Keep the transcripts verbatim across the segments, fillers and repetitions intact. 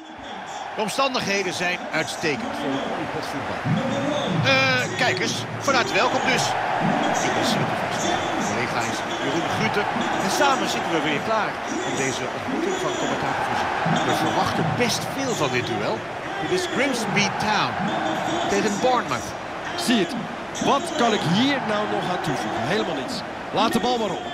De omstandigheden zijn uitstekend voor een oliepotvloedbal. Uh, kijk eens, vanuit welkom dus. Ik ben Sylvie van collega is Jeroen Gruter. En samen zitten we weer klaar om deze ontmoeting van commentator voorzien. We verwachten best veel van dit duel. Dit is Grimsby Town tegen Bournemouth. Zie het. Wat kan ik hier nou nog aan toevoegen? Helemaal niets. Laat de bal maar op.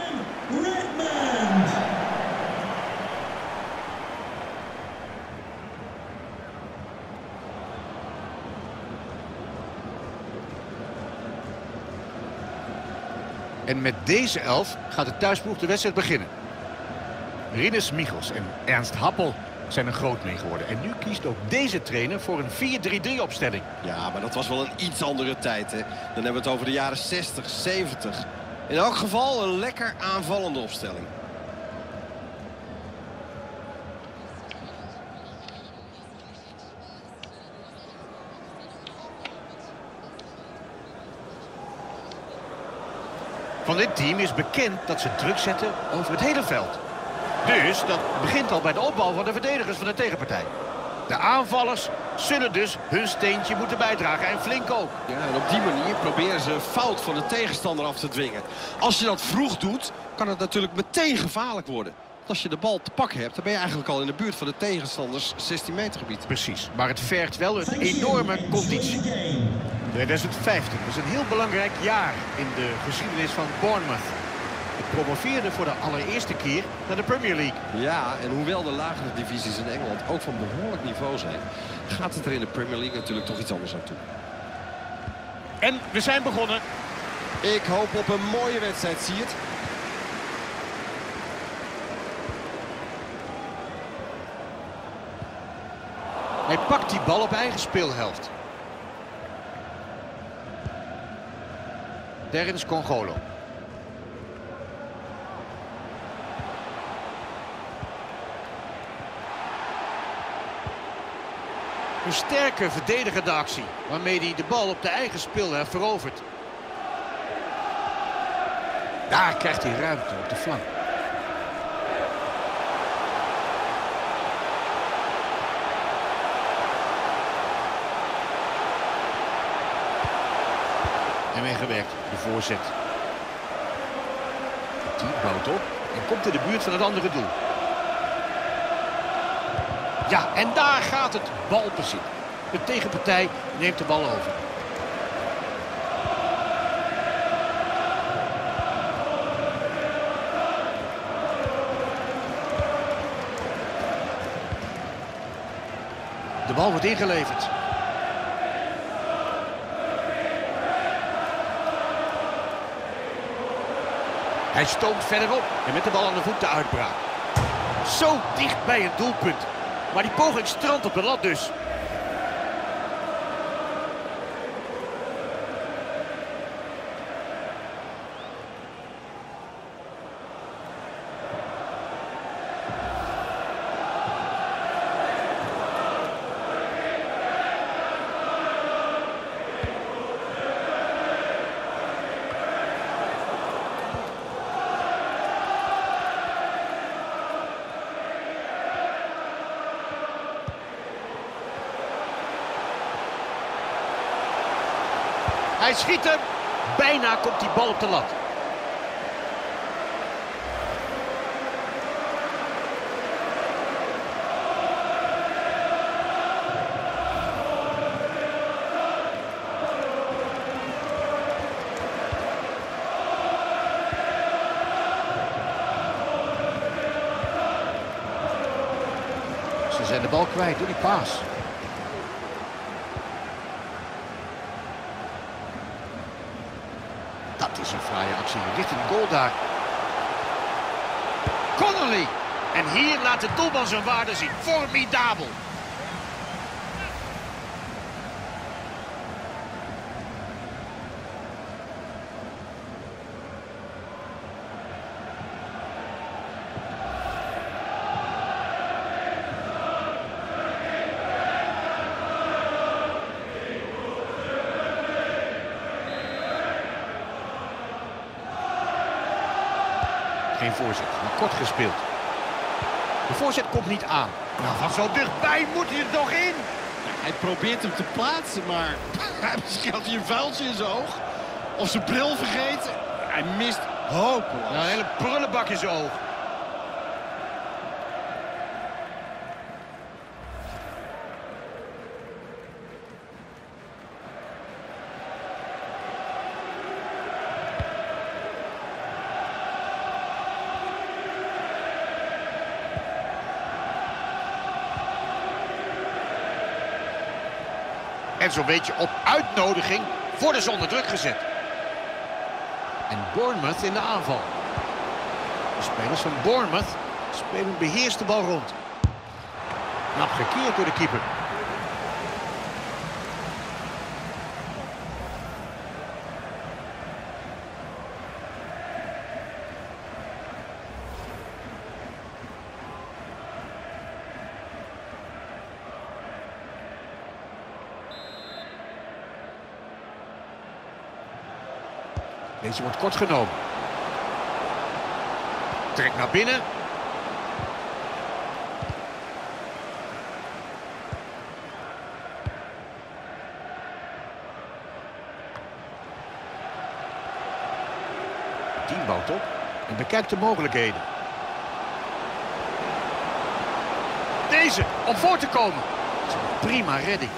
En met deze elf gaat de thuisploeg de wedstrijd beginnen. Rinus Michels en Ernst Happel zijn er groot mee geworden. En nu kiest ook deze trainer voor een vier drie drie opstelling. Ja, maar dat was wel een iets andere tijd, hè. Dan hebben we het over de jaren zestig, zeventig. In elk geval een lekker aanvallende opstelling. Van dit team is bekend dat ze druk zetten over het hele veld. Dus dat begint al bij de opbouw van de verdedigers van de tegenpartij. De aanvallers zullen dus hun steentje moeten bijdragen en flink ook. Ja, en op die manier proberen ze een fout van de tegenstander af te dwingen. Als je dat vroeg doet, kan het natuurlijk meteen gevaarlijk worden. Als je de bal te pakken hebt, dan ben je eigenlijk al in de buurt van de tegenstanders zestien meter gebied. Precies, maar het vergt wel een enorme conditie. tweeduizend vijftien was een heel belangrijk jaar in de geschiedenis van Bournemouth. Het promoveerde voor de allereerste keer naar de Premier League. Ja, en hoewel de lagere divisies in Engeland ook van behoorlijk niveau zijn, gaat het er in de Premier League natuurlijk toch iets anders aan toe. En we zijn begonnen. Ik hoop op een mooie wedstrijd, zie je het? Hij pakt die bal op eigen speelhelft. Terence Congolo. Een sterke verdedigende actie, waarmee hij de bal op de eigen speelhelft verovert. Daar krijgt hij ruimte op de flank. En weggewerkt, de voorzet. Die bouwt op en komt in de buurt van het andere doel. Ja, en daar gaat het balbezit. De tegenpartij neemt de bal over. De bal wordt ingeleverd. Hij stoomt verderop en met de bal aan de voet de uitbraak. Zo dicht bij het doelpunt. Maar die poging strandt op de lat dus. Hij schiet hem. Bijna komt die bal op de lat. Ze zijn de bal kwijt door die paas. Dat is een fraaie actie richting de goal daar. Connolly. En hier laat de doelman zijn waarde zien. Formidabel. Geen voorzet, maar kort gespeeld. De voorzet komt niet aan. Nou, van zo dichtbij moet hij er toch in. Hij probeert hem te plaatsen, maar misschien had hij een vuiltje in zijn oog. Of zijn bril vergeten. Hij mist hopeloos. Nou, een hele prullenbak in zijn oog. En zo'n beetje op uitnodiging worden ze onder druk gezet. En Bournemouth in de aanval. De spelers van Bournemouth spelen beheerst de bal rond. Knap gekeerd door de keeper. Deze wordt kort genomen. Trekt naar binnen. Team bouwt op en bekijkt de mogelijkheden. Deze om voor te komen. Dat is een prima redding.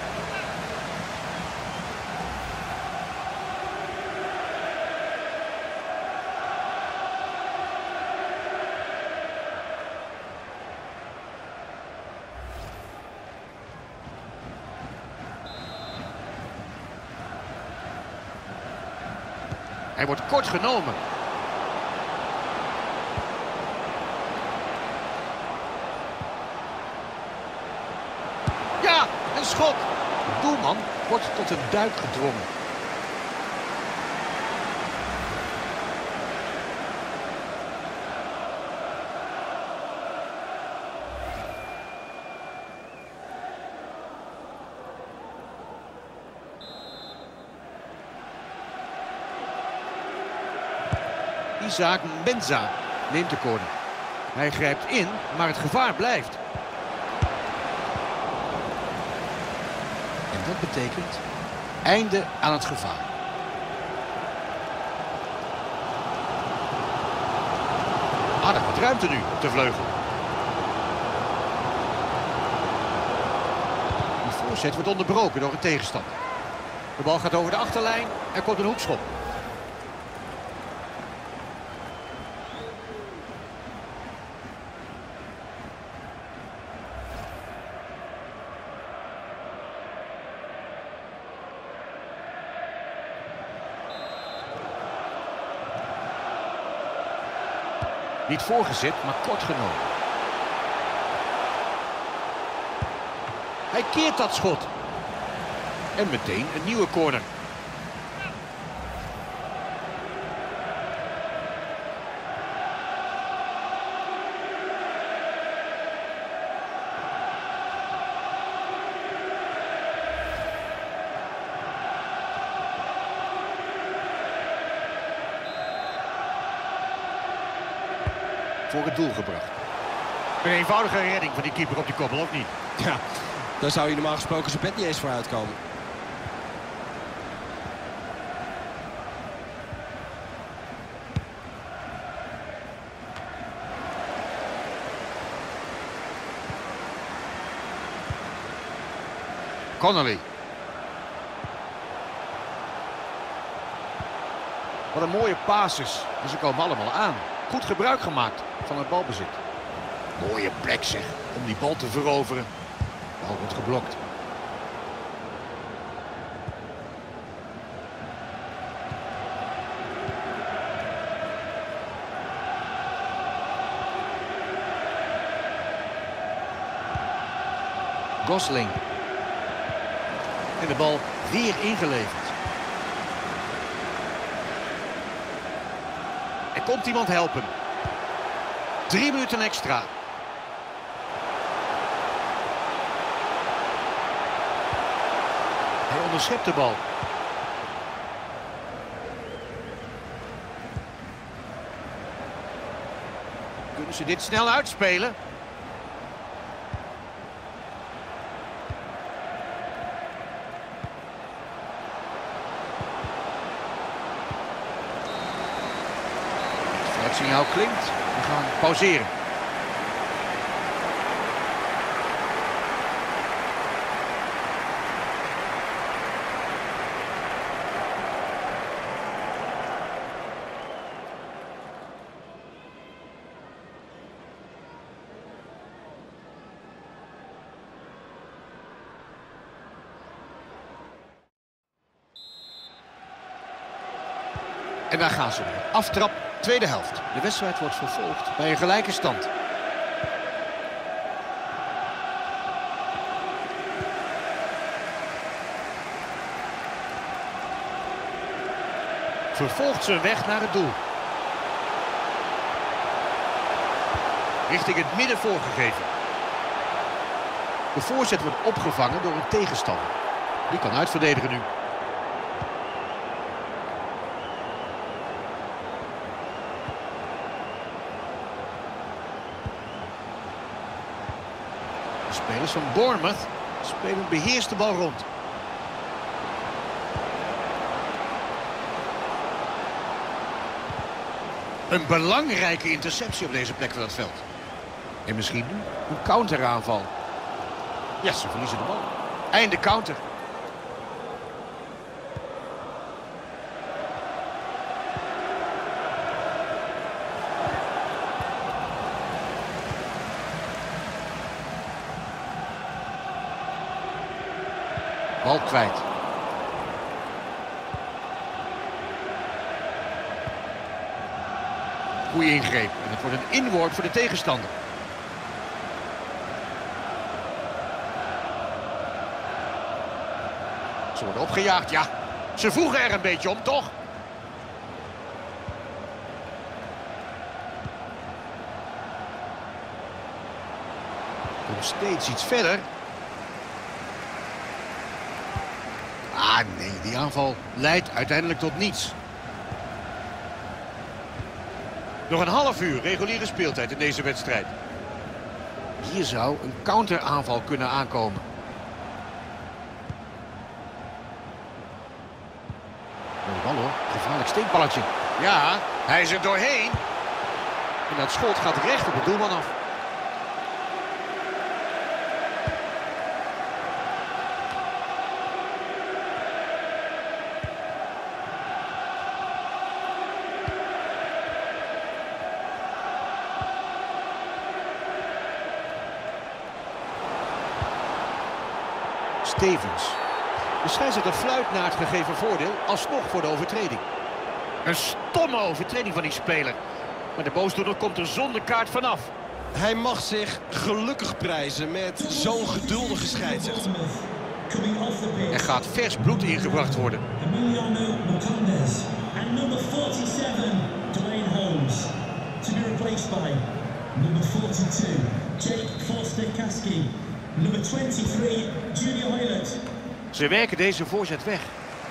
Hij wordt kort genomen. Ja, een schot. De doelman wordt tot een duik gedwongen. Isaac Mensah neemt de corner. Hij grijpt in, maar het gevaar blijft. En dat betekent einde aan het gevaar. Aardig wat ruimte nu op de vleugel. Die voorzet wordt onderbroken door een tegenstander. De bal gaat over de achterlijn. Er komt een hoekschop. Niet voorgezet, maar kort genomen. Hij keert dat schot. En meteen een nieuwe corner. Voor het doel gebracht. Een eenvoudige redding van die keeper op die koppel, ook niet. Ja, daar zou je normaal gesproken zijn bed niet eens voor uitkomen. Connolly. Wat een mooie passes. En ze komen allemaal aan. Goed gebruik gemaakt van het balbezit. Mooie plek zeg, om die bal te veroveren. De bal wordt geblokt. Gosling. En de bal weer ingeleverd. Er komt iemand helpen. Drie minuten extra. Hij onderschept de bal. Kunnen ze dit snel uitspelen? signaal klinkt. We gaan pauzeren. En daar gaan ze weer. Aftrap, tweede helft. De wedstrijd wordt vervolgd bij een gelijke stand. Vervolgt zijn weg naar het doel. Richting het midden voorgegeven. De voorzet wordt opgevangen door een tegenstander. Die kan uitverdedigen nu. De spelers van Bournemouth spelen beheerst de bal rond. Een belangrijke interceptie op deze plek van het veld. En misschien nu een counteraanval. Ja, ze verliezen de bal. Einde counter. Bal kwijt. Goeie ingreep. En het wordt een inworp voor de tegenstander. Ze worden opgejaagd, ja. Ze voegen er een beetje om, toch? Komt steeds iets verder. Ah, nee, die aanval leidt uiteindelijk tot niets. Nog een half uur reguliere speeltijd in deze wedstrijd. Hier zou een counteraanval kunnen aankomen. Mooie bal hoor, gevaarlijk steekballetje. Ja, hij is er doorheen. En dat schot gaat recht op de doelman af. Stevens. De scheidsrechter fluit naar het gegeven voordeel, alsnog voor de overtreding. Een stomme overtreding van die speler. Maar de boosdoener komt er zonder kaart vanaf. Hij mag zich gelukkig prijzen met zo'n geduldige scheidsrechter. Er gaat vers bloed ingebracht worden. Emiliano Martinez en nummer forty-seven, Dwayne Holmes. To be replaced by number forty-two, Jake Forster-Kasky. Nummer twenty-three, Junior Hoylett. Ze werken deze voorzet weg.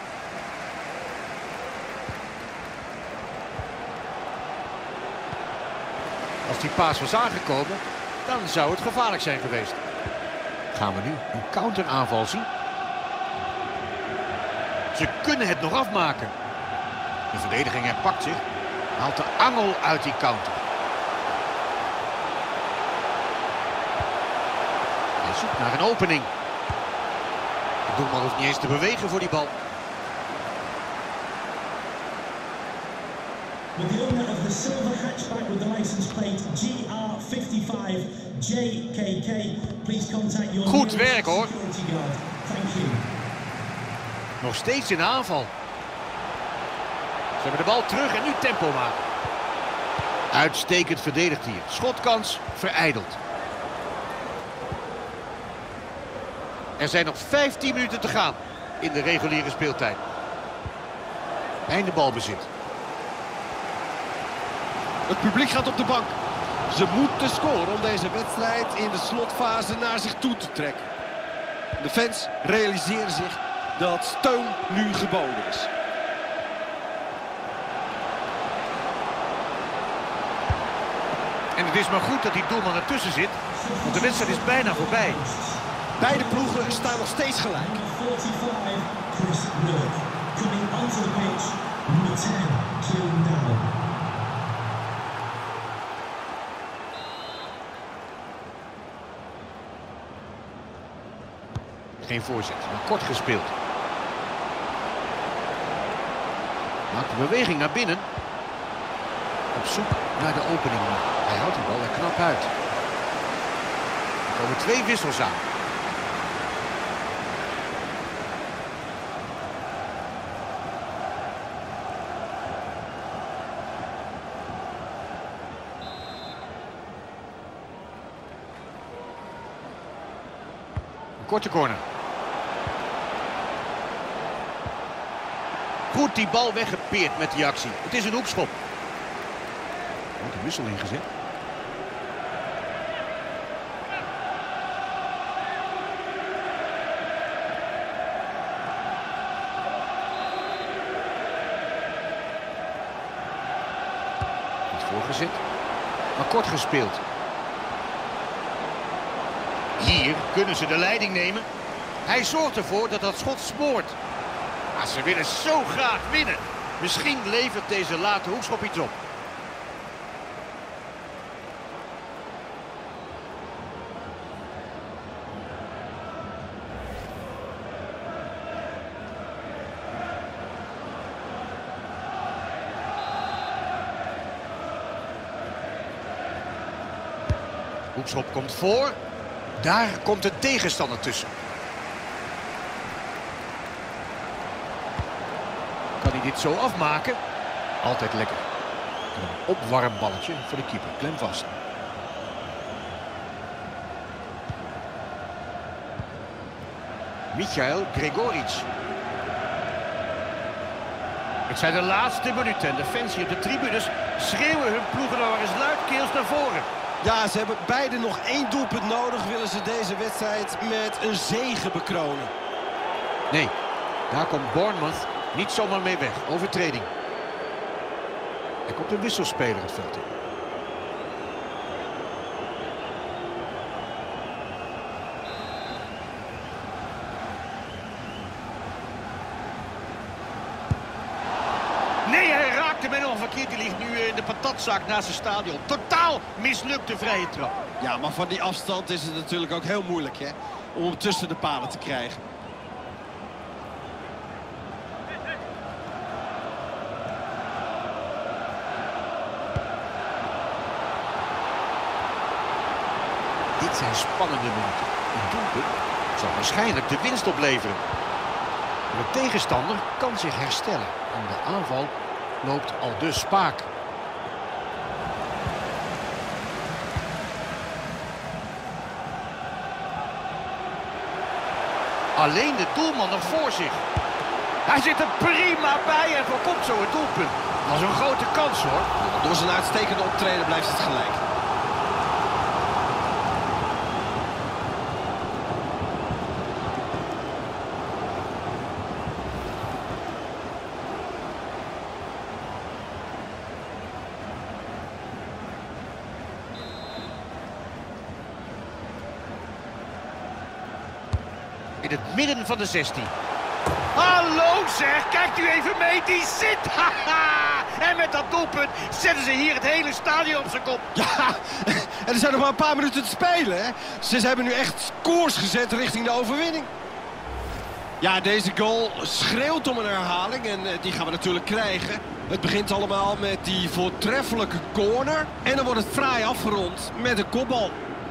Als die paas was aangekomen, dan zou het gevaarlijk zijn geweest. Gaan we nu een counteraanval zien? Ze kunnen het nog afmaken. De verdediging herpakt zich. Haalt de angel uit die counter. Hij zoekt naar een opening. De doelman hoeft niet eens te bewegen voor die bal. With the owner of the silver hatchback with the license plate G R fifty-five J K K, please contact your Goed werk hoor. security guard. Thank you. Nog steeds in de aanval. Ze hebben de bal terug en nu tempo maken. Uitstekend verdedigd hier. Schotkans verijdeld. Er zijn nog vijftien minuten te gaan in de reguliere speeltijd. Einde balbezit. Het publiek gaat op de bank. Ze moeten scoren om deze wedstrijd in de slotfase naar zich toe te trekken. De fans realiseren zich dat steun nu geboden is. En het is maar goed dat die doelman ertussen zit, want de wedstrijd is bijna voorbij. Beide ploegen staan nog steeds gelijk. Number forty-five, Chris Wilk. Coming onto the pitch, number ten, Kieran Dowell. Geen voorzet, maar kort gespeeld. Maakt een beweging naar binnen. Op zoek naar de opening. Hij houdt de bal er knap uit. Er komen twee wissels aan. Korte corner. Goed die bal weggepeerd met die actie. Het is een hoekschop. Er wordt een wissel ingezet. Niet voorgezet, maar kort gespeeld. Hier kunnen ze de leiding nemen. Hij zorgt ervoor dat dat schot spoort. Maar ze willen zo graag winnen. Misschien levert deze late hoekschop iets op. Hoekschop komt voor. Daar komt de tegenstander tussen. Kan hij dit zo afmaken? Altijd lekker. En een opwarmballetje voor de keeper. Klem vast. Michail Gregoric. Het zijn de laatste minuten en de fans hier op de tribunes schreeuwen hun ploegen nog eens luidkeels naar voren. Ja, ze hebben beide nog één doelpunt nodig. Willen ze deze wedstrijd met een zege bekronen. Nee, daar komt Bournemouth niet zomaar mee weg. Overtreding. Er komt een wisselspeler het veld in. Nee, hij raakt hem helemaal verkeerd. Die ligt nu in de patatzak naast het stadion. Totaal mislukte vrije trap. Ja, maar van die afstand is het natuurlijk ook heel moeilijk, hè, om hem tussen de palen te krijgen. Dit zijn spannende minuten. Een doelpunt zal waarschijnlijk de winst opleveren. De tegenstander kan zich herstellen. En de aanval loopt al dus spaak. Alleen de doelman nog voor zich. Hij zit er prima bij en voorkomt zo het doelpunt. Dat is een grote kans, hoor. Door zijn uitstekende optreden blijft het gelijk. In het midden van de zestien. Hallo zeg, kijkt u even mee, die zit! Haha! En met dat doelpunt zetten ze hier het hele stadion op zijn kop. Ja, en er zijn nog maar een paar minuten te spelen, hè. Ze hebben nu echt koers gezet richting de overwinning. Ja, deze goal schreeuwt om een herhaling en die gaan we natuurlijk krijgen. Het begint allemaal met die voortreffelijke corner. En dan wordt het fraai afgerond met een kopbal.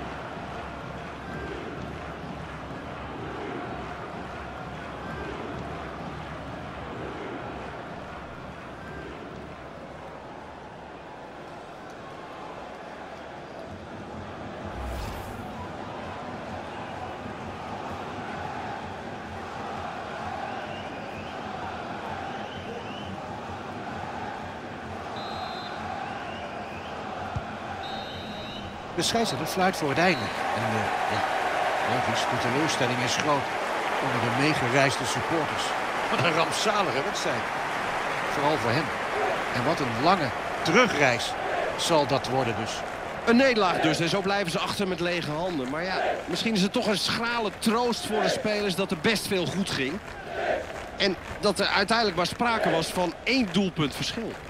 De scheidsrechter fluit voor het einde. En uh, ja, logisch, de teleurstelling is groot onder de meegereisde supporters. Wat een rampzalige wedstrijd. Vooral voor hem. En wat een lange terugreis zal dat worden dus. Een nederlaag dus en zo blijven ze achter met lege handen. Maar ja, misschien is het toch een schrale troost voor de spelers dat er best veel goed ging. En dat er uiteindelijk maar sprake was van één doelpunt verschil.